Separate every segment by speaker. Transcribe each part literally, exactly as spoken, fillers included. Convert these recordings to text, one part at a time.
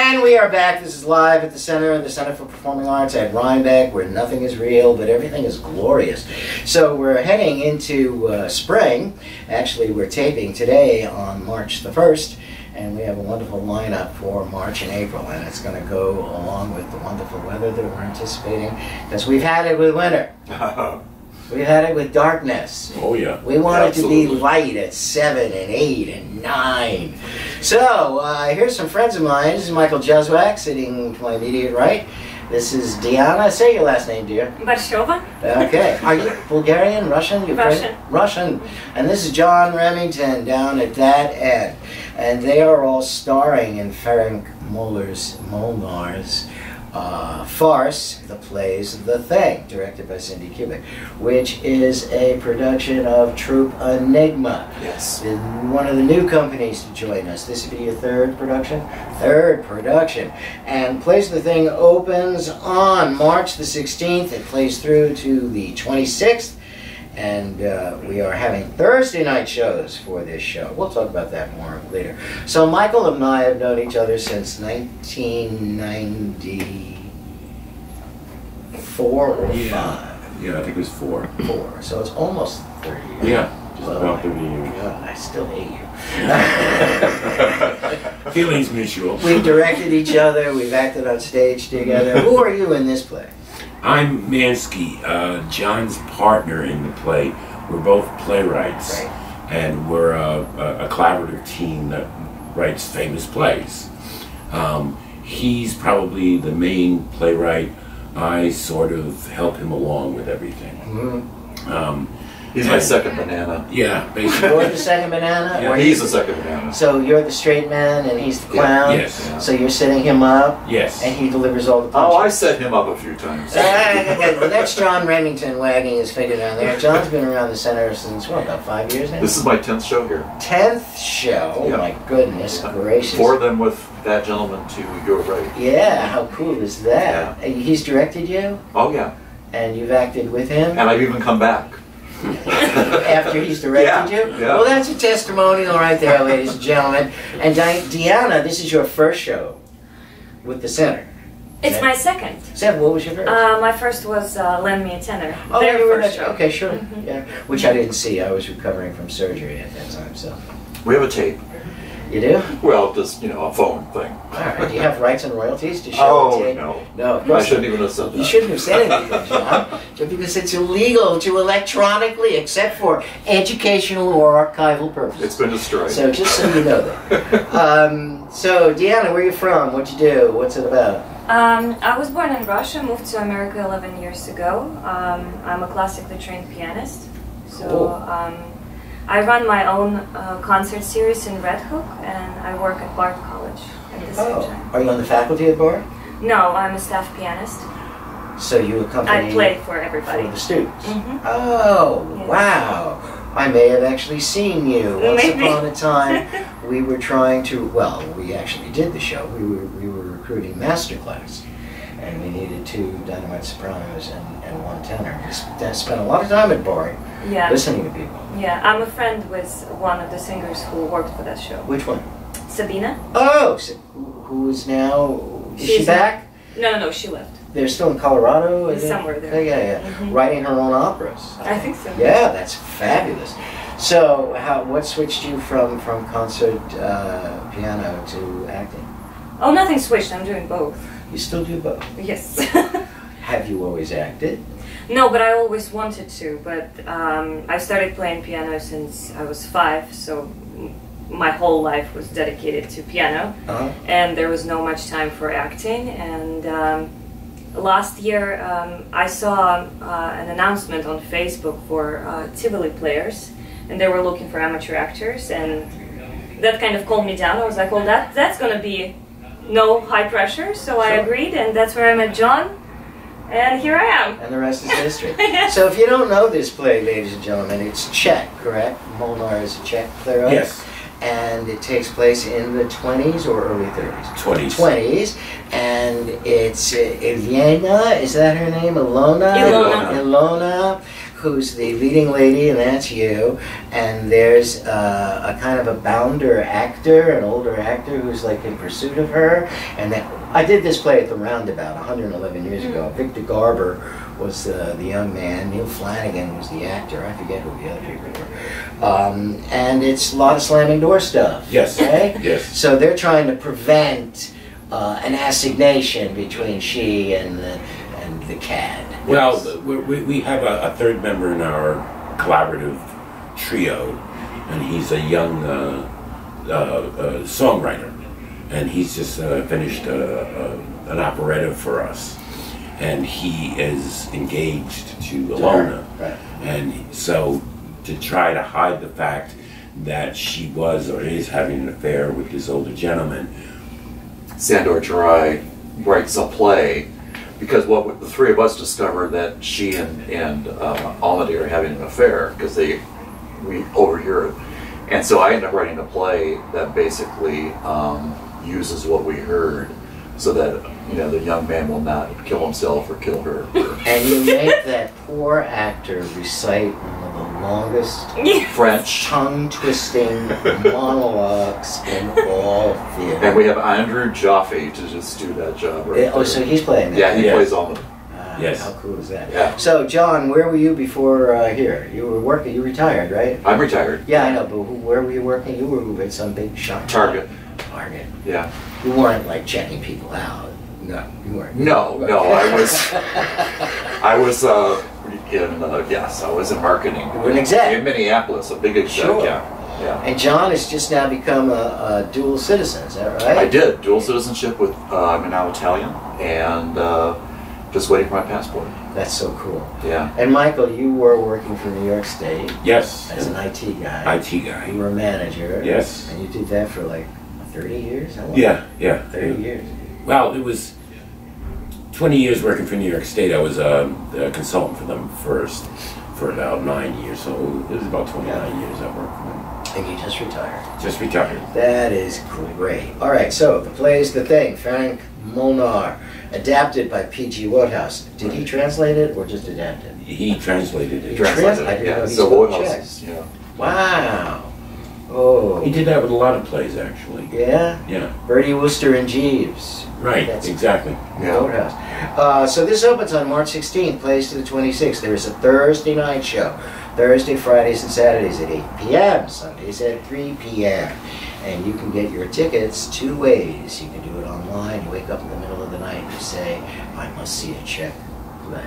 Speaker 1: And we are back. This is live at the Center, the Center for Performing Arts at Rhinebeck, where nothing is real, but everything is glorious. So we're heading into uh, spring. Actually, we're taping today on March the first, and we have a wonderful lineup for March and April, and it's going to go along with the wonderful weather that we're anticipating, because we've had it with winter. We've had it with darkness.
Speaker 2: Oh, yeah.
Speaker 1: We want
Speaker 2: Absolutely.
Speaker 1: it to be light at seven and eight and nine. So, uh, here's some friends of mine. This is Michael Juzwak, sitting to my immediate right. This is Diana. Say your last name, dear.
Speaker 3: Borshcheva.
Speaker 1: Okay. Are you Bulgarian, Russian?
Speaker 3: Russian.
Speaker 1: Russian. And this is John Remington down at that end. And they are all starring in Ferenc Molnar's, Molnar's uh, farce, The Plays The Thing, directed by Cindy Kubik, which is a production of TroupEnigma.
Speaker 4: Yes.
Speaker 1: One of the new companies to join us. This would be your third production? Third production. And Plays The Thing opens on March the sixteenth. It plays through to the twenty-sixth. And uh, we are having Thursday night shows for this show. We'll talk about that more later. So Michael and I have known each other since nineteen ninety-four or
Speaker 2: yeah.
Speaker 1: five.
Speaker 2: Yeah, I think it was four.
Speaker 1: Four. So it's almost thirty years.
Speaker 2: Yeah, just
Speaker 1: Oh
Speaker 2: about
Speaker 1: my
Speaker 2: thirty years.
Speaker 1: God, I still hate you.
Speaker 2: Feelings mutual.
Speaker 1: We've directed each other. We've acted on stage together. Who are you in this play?
Speaker 2: I'm Mansky, uh, John's partner in the play. We're both playwrights,
Speaker 1: Right.
Speaker 2: and we're a, a, a collaborative team that writes famous plays. Um, he's probably the main playwright. I sort of help him along with everything.
Speaker 1: Mm-hmm.
Speaker 2: um,
Speaker 4: He's my second banana.
Speaker 2: yeah, basically.
Speaker 1: You're the second banana?
Speaker 2: Yeah,
Speaker 1: or
Speaker 4: He's
Speaker 1: you-
Speaker 4: the second banana.
Speaker 1: So you're the straight man and he's the clown?
Speaker 2: Yes.
Speaker 1: So you're setting him up
Speaker 2: Yes.
Speaker 1: and he delivers all the punches?
Speaker 4: Oh, I set him up a few times.
Speaker 1: Well, that's John Remington wagging his finger down there. John's been around the Center since, what, about five years now?
Speaker 4: This is my tenth show here.
Speaker 1: Tenth show? Oh
Speaker 4: Yeah.
Speaker 1: my goodness gracious.
Speaker 4: Four of them with that gentleman to your right.
Speaker 1: Yeah, how cool is that? Uh, He's directed you
Speaker 4: Oh, yeah.
Speaker 1: and you've acted with him
Speaker 4: And I've even come back.
Speaker 1: after he's directed
Speaker 4: Yeah,
Speaker 1: you?
Speaker 4: yeah.
Speaker 1: Well, that's a testimonial right there, ladies and gentlemen. And Di Diana, this is your first show with the Center.
Speaker 3: It's
Speaker 1: Yeah.
Speaker 3: my second.
Speaker 1: Seb, what was your first?
Speaker 3: Uh, my first was uh, Lend Me a Tenor.
Speaker 1: Oh,
Speaker 3: Their
Speaker 1: you were
Speaker 3: first
Speaker 1: that-
Speaker 3: show.
Speaker 1: okay, sure.
Speaker 3: Mhm.
Speaker 1: Yeah, which I didn't see. I was recovering from surgery at that time. So
Speaker 4: We have a tape.
Speaker 1: you do?
Speaker 4: Well, just, you know, a phone thing.
Speaker 1: All right. Do you have rights and royalties to show
Speaker 4: Oh,
Speaker 1: the tape?
Speaker 4: no.
Speaker 1: No, of
Speaker 4: I
Speaker 1: course
Speaker 4: shouldn't
Speaker 1: not.
Speaker 4: even have said that.
Speaker 1: You shouldn't have said anything, John, because it's illegal to electronically, except for educational or archival purposes.
Speaker 4: It's been destroyed.
Speaker 1: So just so you know that. um, so Deanna, where are you from? What'd you do? What's it about?
Speaker 3: Um, I was born in Russia, moved to America eleven years ago. Um, I'm a classically trained pianist. So
Speaker 1: Cool.
Speaker 3: um, I run my own uh, concert series in Red Hook, and I work at Bard College at the same
Speaker 1: Oh,
Speaker 3: time.
Speaker 1: are you on the faculty at Bard?
Speaker 3: No, I'm a staff pianist.
Speaker 1: So you accompany
Speaker 3: I play for
Speaker 1: for
Speaker 3: everybody.
Speaker 1: the students?
Speaker 3: Mhm.
Speaker 1: Oh,
Speaker 3: Yes.
Speaker 1: wow. I may have actually seen you. Once
Speaker 3: Maybe.
Speaker 1: upon a time, we were trying to, well, we actually did the show. We were, we were recruiting masterclass, and we needed two dynamite sopranos and, and one tenor. We sp- spent a lot of time at Bard
Speaker 3: Yeah.
Speaker 1: listening to people.
Speaker 3: Yeah, I'm a friend with one of the singers who worked for that show.
Speaker 1: Which one?
Speaker 3: Sabina?
Speaker 1: Oh, so who who is now, is she
Speaker 3: She's
Speaker 1: back?
Speaker 3: No, no, no, she left.
Speaker 1: They're still in Colorado? is it?
Speaker 3: Somewhere there.
Speaker 1: Oh, yeah, yeah.
Speaker 3: Mhm.
Speaker 1: Writing her own operas.
Speaker 3: I think so.
Speaker 1: Yeah, that's fabulous. So, how what switched you from from concert uh, piano to acting?
Speaker 3: Oh, nothing switched. I'm doing both.
Speaker 1: You still do both.
Speaker 3: Yes.
Speaker 1: Have you always acted?
Speaker 3: No, but I always wanted to. But um, I started playing piano since I was five, so m- my whole life was dedicated to piano,
Speaker 1: Uh-huh.
Speaker 3: and there was no much time for acting. And um, last year, um, I saw uh, an announcement on Facebook for uh, Tivoli players, and they were looking for amateur actors, and that kind of calmed me down. I was like, well, that that's going to be no high pressure, so I
Speaker 1: Sure.
Speaker 3: agreed, and that's where I met John, and here I am.
Speaker 1: And the rest is history. So, if you don't know this play, ladies and gentlemen, it's Czech, correct? Molnar is a Czech playwright.
Speaker 2: Yes.
Speaker 1: And it takes place in the twenties or early thirties?
Speaker 2: Twenties.
Speaker 1: twenties. And it's uh, Ilena, is that her name? Ilona?
Speaker 3: Ilona.
Speaker 1: Ilona, who's the leading lady, and that's you. And there's uh, a kind of a bounder actor, an older actor who's like in pursuit of her. And then I did this play at the Roundabout one hundred eleven years
Speaker 3: Mm.
Speaker 1: ago. Victor Garber was uh, the young man. Neil Flanagan was the actor. I forget who the other people were. Um, and it's a lot of slamming door stuff.
Speaker 2: Yes.
Speaker 1: Right?
Speaker 2: Yes.
Speaker 1: So they're trying to prevent uh, an assignation between she and the, and the cad.
Speaker 2: Well, we, we we have a, a third member in our collaborative trio, and he's a young uh, uh, uh, songwriter, and he's just uh, finished uh, uh, an operetta for us, and he is engaged to Alona,
Speaker 1: Right.
Speaker 2: and so to try to hide the fact that she was or is having an affair with this older gentleman.
Speaker 4: Sandor Jirai writes a play because what we- the three of us discovered that she and and uh, Almady are having an affair because they we overhear it, and so I ended up writing a play that basically um, uses what we heard, so that you know the young man will not kill himself or kill her.
Speaker 1: And you make that poor actor recite one of the longest,
Speaker 4: French,
Speaker 1: tongue-twisting monologues in all theater.
Speaker 4: and we have Andrew Jaffe to just do that job. Right
Speaker 1: Yeah, oh,
Speaker 4: there.
Speaker 1: so he's playing that.
Speaker 4: Yeah, he
Speaker 2: Yes.
Speaker 4: plays Almady.
Speaker 1: Ah,
Speaker 2: Yes.
Speaker 1: How cool is that?
Speaker 4: Yeah.
Speaker 1: So, John, where were you before uh, here? You were working. You retired, right?
Speaker 4: I'm retired.
Speaker 1: Yeah, I know. But who, where were you working? You were at some big shop.
Speaker 4: Target.
Speaker 1: Target.
Speaker 4: Yeah.
Speaker 1: You weren't like checking people out. No, you weren't.
Speaker 4: No, no, I was, I was uh, in uh, yes, I was in marketing.
Speaker 1: You were an exec.
Speaker 4: In Minneapolis, a big exec.
Speaker 1: Sure.
Speaker 4: Yeah, yeah.
Speaker 1: And John has just now become a, a dual citizen. Is that right?
Speaker 4: I did dual citizenship with. Uh, I'm now Italian, and uh, just waiting for my passport.
Speaker 1: That's so cool.
Speaker 4: Yeah.
Speaker 1: And Michael, you were working for New York State
Speaker 2: Yes.
Speaker 1: as an I T guy.
Speaker 2: I T guy.
Speaker 1: You were a manager.
Speaker 2: Yes.
Speaker 1: And you did that for like thirty years? How long?
Speaker 2: Yeah, yeah.
Speaker 1: thirty years.
Speaker 2: Well, it was twenty years working for New York State. I was a, a consultant for them first for about nine years, so it was about twenty-nine years I worked for them.
Speaker 1: And you just retired.
Speaker 2: Just retired.
Speaker 1: That is great. All right, so the play is The Thing, Frank Molnar, adapted by P G Wodehouse. Did he translate it or just adapt it?
Speaker 2: He translated it.
Speaker 1: Translated
Speaker 4: Translated.
Speaker 1: I didn't know
Speaker 4: Yeah.
Speaker 1: he
Speaker 4: So
Speaker 1: spoke
Speaker 4: Wodehouse
Speaker 1: Czech.
Speaker 4: is, yeah.
Speaker 1: Wow. Oh.
Speaker 2: He did that with a lot of plays, actually.
Speaker 1: Yeah?
Speaker 2: Yeah.
Speaker 1: Bertie Wooster and Jeeves.
Speaker 2: Right,
Speaker 1: That's
Speaker 2: exactly.
Speaker 4: Yeah.
Speaker 1: Wodehouse. Uh, so this opens on March sixteenth, plays to the twenty-sixth. There is a Thursday night show. Thursday, Fridays, and Saturdays at eight p m Sundays at three p m And you can get your tickets two ways. You can do it online. You wake up in the middle of the night and you say, I must see a Czech play.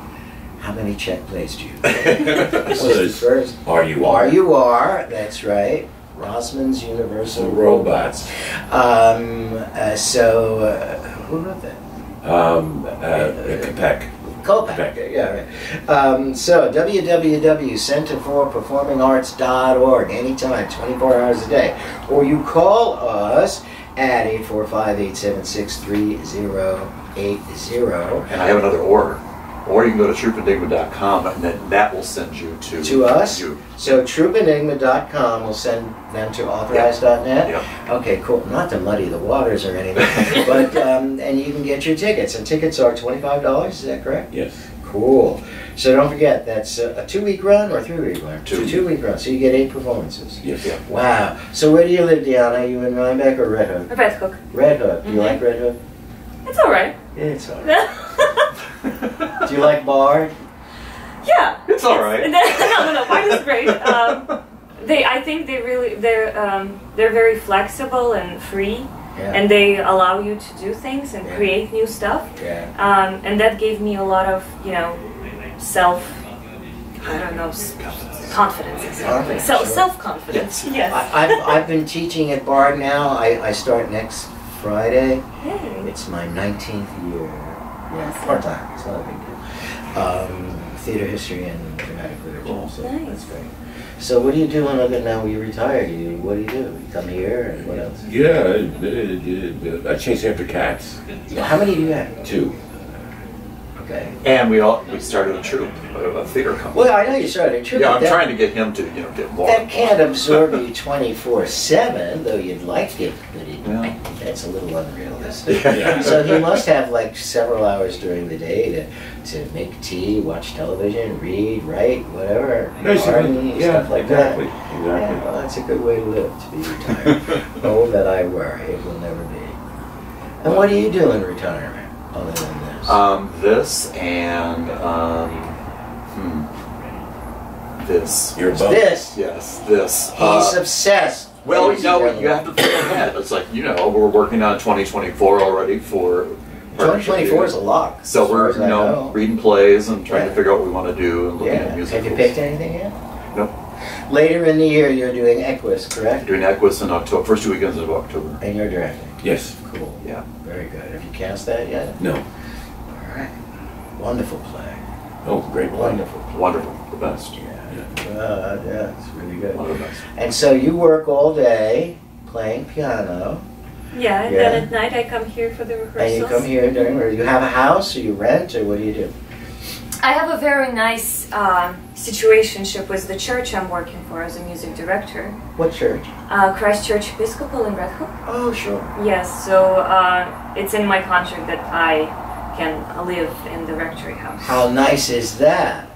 Speaker 1: How many Czech plays do you do? This
Speaker 2: Well,
Speaker 1: is the
Speaker 2: there's
Speaker 1: first.
Speaker 2: Are You
Speaker 1: Are
Speaker 2: Are.
Speaker 1: You Are, that's right. Rosman's Universal
Speaker 2: The
Speaker 1: Robots.
Speaker 2: Robots.
Speaker 1: Um, uh, so, uh, who wrote that?
Speaker 2: Um, uh, Quebec.
Speaker 1: Kopak, yeah, right. Um, so, w w w dot center for performing arts dot org, anytime, twenty-four hours a day. Or you call us at eight four five, eight seven six, three zero eight zero.
Speaker 4: And I have another or. Or you can go to Troup Enigma dot com, and then that will send you to
Speaker 1: To us?
Speaker 4: You.
Speaker 1: So, Troup Enigma dot com will send them to authorized dot net?
Speaker 4: Yeah.
Speaker 1: Okay, cool. Not to muddy the waters or anything, but, um, and you can get your tickets. And tickets are twenty-five dollars, is that correct?
Speaker 2: Yes.
Speaker 1: Cool. So don't forget, that's a, a two-week run or a three-week run?
Speaker 4: Two.
Speaker 1: It's a two-week run, so you get eight performances.
Speaker 2: Yes.
Speaker 4: Yeah.
Speaker 1: Wow. So where do you live, Diana? You in Rhinebeck or Red Hook?
Speaker 3: Red Hook.
Speaker 1: Red Hook. Do you
Speaker 3: Mhm.
Speaker 1: like Red Hook?
Speaker 3: It's alright.
Speaker 1: Yeah, it's all right. Do you like Bard?
Speaker 3: Yeah.
Speaker 4: It's all right.
Speaker 3: no, no, no. Bard is great. Um, they, I think they really, they're, um, they're very flexible and free,
Speaker 1: Yeah.
Speaker 3: and they allow you to do things and
Speaker 1: Yeah.
Speaker 3: create new stuff.
Speaker 1: Yeah.
Speaker 3: Um, and that gave me a lot of, you know, self, I don't know, s- confidence. Exactly.
Speaker 1: Confidence,
Speaker 3: Self,
Speaker 1: sure.
Speaker 3: self-confidence. Yes.
Speaker 1: I, I've, I've been teaching at Bard now. I, I start next Friday.
Speaker 3: Yay.
Speaker 1: It's my nineteenth year. Yeah,
Speaker 3: Awesome.
Speaker 1: part-time. It's not a big deal. Um, theater history and dramatic literature. So
Speaker 3: Nice.
Speaker 1: that's great. So what do you do on other now you retired? You what do you do? You come here and what else?
Speaker 2: Yeah, uh, uh, I chase after cats.
Speaker 1: How many do you have?
Speaker 2: Two.
Speaker 1: Okay.
Speaker 4: And we all we started a troupe, a, a theater company.
Speaker 1: Well, I know you started a troupe.
Speaker 4: Yeah,
Speaker 1: but
Speaker 4: I'm
Speaker 1: that,
Speaker 4: trying to get him to you know get more.
Speaker 1: That can't absorb you twenty-four seven, though you'd like it, but it,
Speaker 4: Yeah.
Speaker 1: that's a little unrealistic.
Speaker 2: Yeah.
Speaker 1: So he must have like several hours during the day to, to make tea, watch television, read, write, whatever, garden,
Speaker 2: yeah,
Speaker 1: stuff like
Speaker 2: exactly,
Speaker 1: that.
Speaker 2: exactly.
Speaker 1: Yeah, well, that's a good way to live, to be retired. Oh, that I were. It will never be. And what do you do in retirement, other than this?
Speaker 4: Um, this and um, hmm, this.
Speaker 2: Your boat.
Speaker 1: This.
Speaker 4: Yes, this.
Speaker 1: He's
Speaker 4: Uh,
Speaker 1: obsessed.
Speaker 4: well,
Speaker 1: ladies
Speaker 4: you
Speaker 1: and
Speaker 4: know,
Speaker 1: gentlemen.
Speaker 4: you have to think ahead. It's like you know, we're working on twenty twenty-four already for.
Speaker 1: twenty twenty-four is a lock.
Speaker 4: So
Speaker 1: as far
Speaker 4: we're
Speaker 1: as
Speaker 4: you
Speaker 1: I
Speaker 4: know, reading plays and trying
Speaker 1: Yeah.
Speaker 4: to figure out what we want to do and looking
Speaker 1: Yeah.
Speaker 4: at musicals.
Speaker 1: Have you picked anything yet?
Speaker 4: Nope.
Speaker 1: Later in the year, you're doing Equus, correct?
Speaker 4: Doing Equus in October, first two weekends of October.
Speaker 1: And you're directing.
Speaker 2: Yes.
Speaker 1: Cool.
Speaker 4: Yeah.
Speaker 1: Very good. Have you cast that yet?
Speaker 2: No.
Speaker 1: All right. Wonderful play.
Speaker 2: Oh, great play.
Speaker 1: Wonderful.
Speaker 4: Wonderful. The best.
Speaker 1: Yeah. Uh, yeah, it's really good.
Speaker 4: One of the best.
Speaker 1: And so you work all day playing piano,
Speaker 3: Yeah, and
Speaker 1: Yeah.
Speaker 3: then at night I come here for the rehearsals.
Speaker 1: and you come here during. Or you have a house, or you rent, or what do you do?
Speaker 3: I have a very nice uh, situationship with the church I'm working for as a music director,
Speaker 1: What church?
Speaker 3: uh, Christ Church Episcopal in Red Hook.
Speaker 1: Oh, sure.
Speaker 3: Yes, so uh, it's in my contract that I can live in the rectory house.
Speaker 1: How nice is that?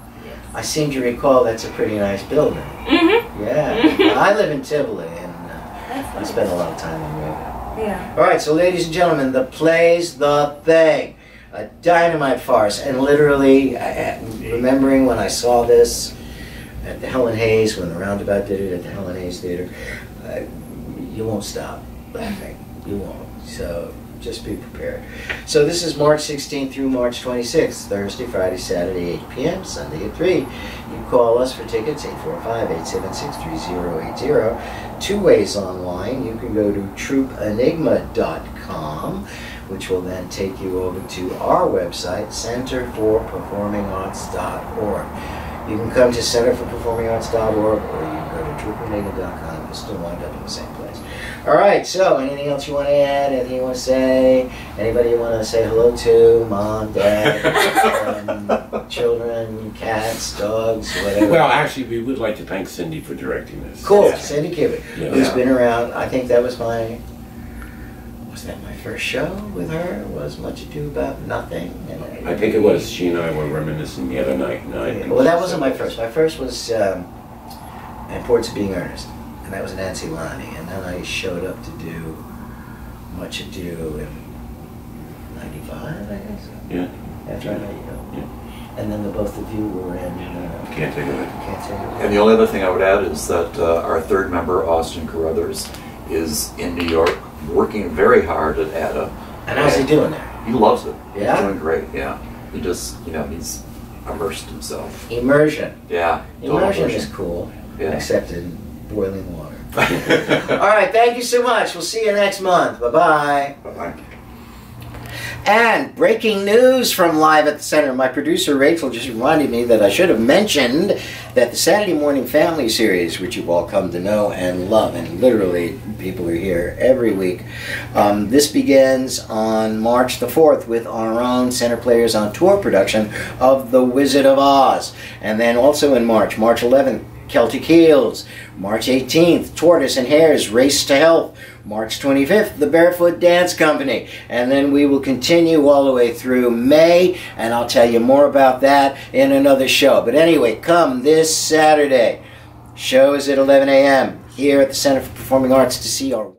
Speaker 1: I seem to recall that's a pretty nice building.
Speaker 3: Mm-hmm.
Speaker 1: Yeah. I live in Tivoli, and uh,
Speaker 3: That's
Speaker 1: I
Speaker 3: nice.
Speaker 1: spend a lot of time in Riga.
Speaker 3: Yeah.
Speaker 1: All right, so ladies and gentlemen, the play's the thing. A dynamite farce, and literally, I, remembering when I saw this at the Helen Hayes, when the Roundabout did it at the Helen Hayes Theater, uh, you won't stop laughing. You won't. So just be prepared. So this is March sixteenth through March twenty-sixth, Thursday, Friday, Saturday, eight p m, Sunday at three. You call us for tickets, eight four five, eight seven six, three zero eight zero. Two ways online. You can go to Troupe Enigma dot com, which will then take you over to our website, Center for Performing Arts dot org. You can come to Center for Performing Arts dot org, or you can go to Troupe Enigma dot com. You'll still wind up in the same place. All right, so anything else you want to add? Anything you want to say? Anybody you want to say hello to? Mom, dad, um, children, cats, dogs, whatever.
Speaker 2: Well, actually, we would like to thank Cindy for directing this.
Speaker 1: Cool,
Speaker 2: Yeah.
Speaker 1: Cindy Cubic,
Speaker 2: Yeah.
Speaker 1: who's
Speaker 4: Yeah.
Speaker 1: been around. I think that was my, was that my first show with her? Was Much Ado About Nothing? And
Speaker 2: I think it was. She and I were reminiscing the other night. And I think
Speaker 1: Well, that
Speaker 2: she
Speaker 1: wasn't
Speaker 2: said
Speaker 1: my
Speaker 2: this.
Speaker 1: first. My first was um, Importance of Being Earnest, and that was Nancy Lonnie. And then I showed up to do Much Ado in ninety-five, I guess.
Speaker 2: Yeah.
Speaker 1: After I met you.
Speaker 2: Yeah.
Speaker 1: And then the both of you were in. Uh,
Speaker 2: Can't think of it.
Speaker 1: Can't Take It.
Speaker 4: And the only other thing I would add is that uh, our third member, Austin Carruthers, is in New York working very hard at A D A.
Speaker 1: And how's he doing there?
Speaker 4: He loves it.
Speaker 1: Yeah?
Speaker 4: He's doing great, yeah. He just, you know, he's immersed himself.
Speaker 1: Immersion.
Speaker 4: Yeah. total
Speaker 1: Immersion is cool,
Speaker 4: Yeah.
Speaker 1: except in boiling water. All right, thank you so much. We'll see you next month. Bye-bye.
Speaker 4: Bye-bye.
Speaker 1: And breaking news from Live at the Center. My producer Rachel just reminded me that I should have mentioned that the Saturday Morning Family Series, which you've all come to know and love, and literally people are here every week, um, this begins on March the fourth with our own Center Players on Tour production of The Wizard of Oz. And then also in March, March eleventh, Celtic Heels. March eighteenth, Tortoise and Hare's Race to Health. March twenty-fifth, the Barefoot Dance Company. And then we will continue all the way through May, and I'll tell you more about that in another show. But anyway, come this Saturday. Show is at eleven a m here at the Center for Performing Arts to see our